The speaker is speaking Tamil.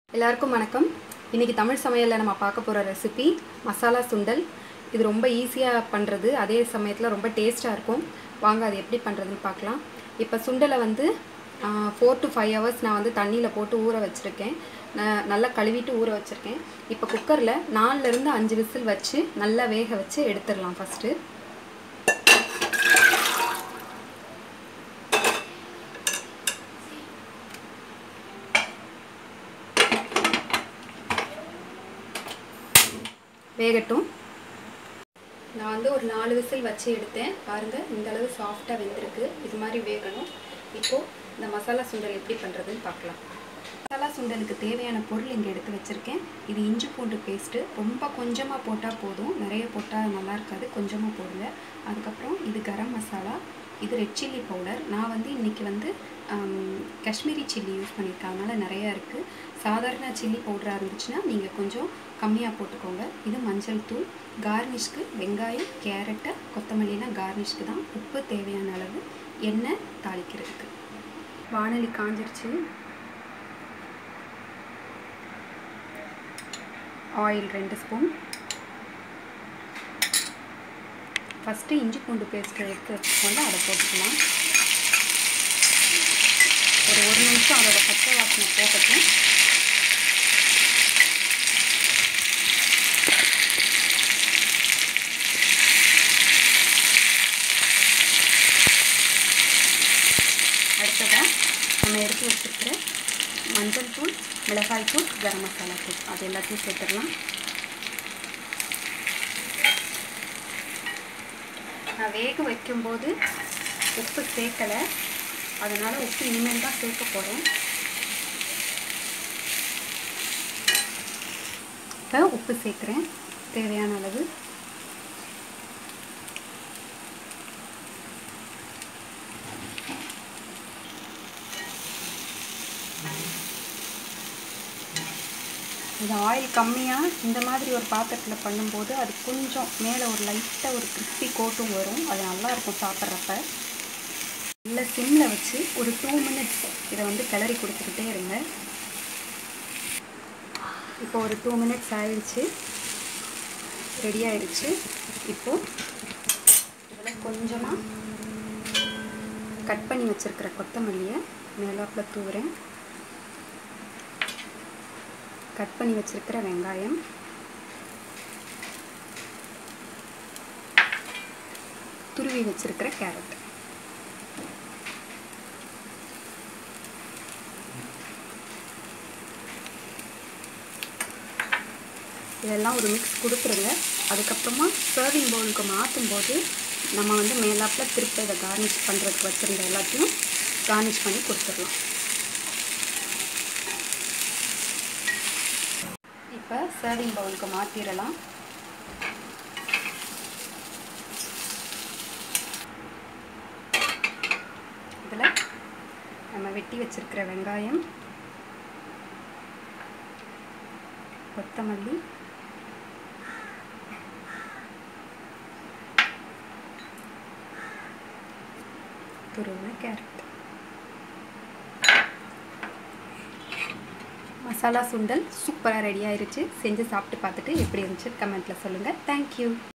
எல்லாருக்கும் வணக்கம். இன்னைக்கு தமிழ் சமையல்ல நம்ம பார்க்க போற ரெசிபி மசாலா சுண்டல். இது ரொம்ப ஈஸியா பண்றது, அதே சமயத்துல ரொம்ப டேஸ்டா இருக்கும். வாங்க அது எப்படி பண்றதுன்னு பார்க்கலாம். இப்போ சுண்டலை வந்து 4 to 5 hours நான் வந்து தண்ணியில போட்டு ஊற வச்சிருக்கேன். நல்லா கழுவிட்டு ஊற வச்சிருக்கேன். இப்போ குக்கர்ல 4 ல இருந்து 5 விசில் வச்சு நல்லா வேக வச்சு எடுத்துடலாம் ஃபர்ஸ்ட். வேகட்டும். நான் வந்து ஒரு 4 விசில் வச்சு எடுத்தேன். பாருங்க, இந்த அளவு சாஃப்டா வெந்திருக்கு. இது மாதிரி வேகணும். இப்போ இந்த மசாலா சுண்டல் எப்படி பண்றதுன்னு பார்க்கலாம். மசாலா சுண்டலுக்கு தேவையான பொருள் இங்கே எடுத்து வச்சிருக்கேன். இது இஞ்சி பூண்டு பேஸ்ட்டு. ரொம்ப கொஞ்சமாக போட்டால் போதும், நிறைய போட்டால் நல்லா இருக்காது, கொஞ்சமாக போடுங்க. அதுக்கப்புறம் இது கரம் மசாலா, இது ரெட் சில்லி பவுடர். நான் வந்து இன்றைக்கி வந்து காஷ்மீரி சில்லி யூஸ் பண்ணியிருக்கேன், அதனால் நிறையா இருக்குது. சாதாரண சில்லி பவுடராக இருந்துச்சுன்னா நீங்கள் கொஞ்சம் கம்மியாக போட்டுக்கோங்க. இது மஞ்சள் தூள். கார்னிஷ்க்கு வெங்காயம், கேரட்டு, கொத்தமல்லிலாம் கார்னிஷ்க்கு தான். உப்பு தேவையான அளவு, எண்ணெய் தாளிக்கிறதுக்கு. வாணலி காஞ்சிருச்சு. Oil 2 spoon. ஃபஸ்ட்டு இஞ்சி பூண்டு பேஸ்ட்டு எடுத்து வச்சுக்கோங்க, அதை போட்டுக்கலாம். ஒரு 1 நிமிஷம் அதோட பச்சை வாசனை போகட்டும். அடுத்ததாக நம்ம எடுத்து வச்சுருக்கிற மஞ்சள் தூள், மிளகாய் தூள், கரம் மசாலா தூள், அது எல்லாத்தையும் சேர்த்துடலாம். நான் வேக வைக்கும்போது உப்பு சேர்க்கலை, அதனால் உப்பு இனிமேல் தான் சேர்க்க போகிறேன். இப்போ உப்பு சேர்க்குறேன் தேவையான அளவு. இது ஆயில் கம்மியாக இந்த மாதிரி ஒரு பாத்திரத்தில் பண்ணும்போது அது கொஞ்சம் மேலே ஒரு லைட்டாக ஒரு கிறிஸ்பி கோட்டும் வரும். அது நல்லாயிருக்கும் சாப்பிட்றப்ப. நல்லா சிம்மில் வச்சு ஒரு 2 மினிட்ஸ் இதை வந்து கிளறி கொடுத்துக்கிட்டே இருங்க. இப்போ ஒரு 2 மினிட்ஸ் ஆயிடுச்சு, ரெடி ஆயிடுச்சு. இப்போது இதில் கொஞ்சமாக கட் பண்ணி வச்சுருக்கிற கொத்தமல்லியை மேலாப்பில் தூவுறேன். கட் பண்ணி வச்சிருக்கிற வெங்காயம், துருவி வச்சிருக்கிற கேரட், இதெல்லாம் ஒரு மிக்ஸ் கொடுத்துருங்க. அதுக்கப்புறமா சர்விங் பவுலுக்கு மாற்றும் போது நம்ம வந்து மேலாப்பில் திருப்பி இதை கார்னிஷ் பண்ணுறதுக்கு வச்சுருந்த எல்லாத்தையும் கார்னிஷ் பண்ணி கொடுத்துடலாம். இப்போ சர்விங் பவுலுக்கு மாற்றிடலாம். இதில் நம்ம வெட்டி வச்சிருக்கிற வெங்காயம், கொத்தமல்லி, துருவின கேரட். மசாலா சுண்டல் சூப்பராக ரெடி ஆயிடுச்சு. செஞ்சு சாப்பிட்டு பார்த்துட்டு எப்படி இருந்துச்சு கமெண்ட்டில் சொல்லுங்கள். தேங்க்யூ.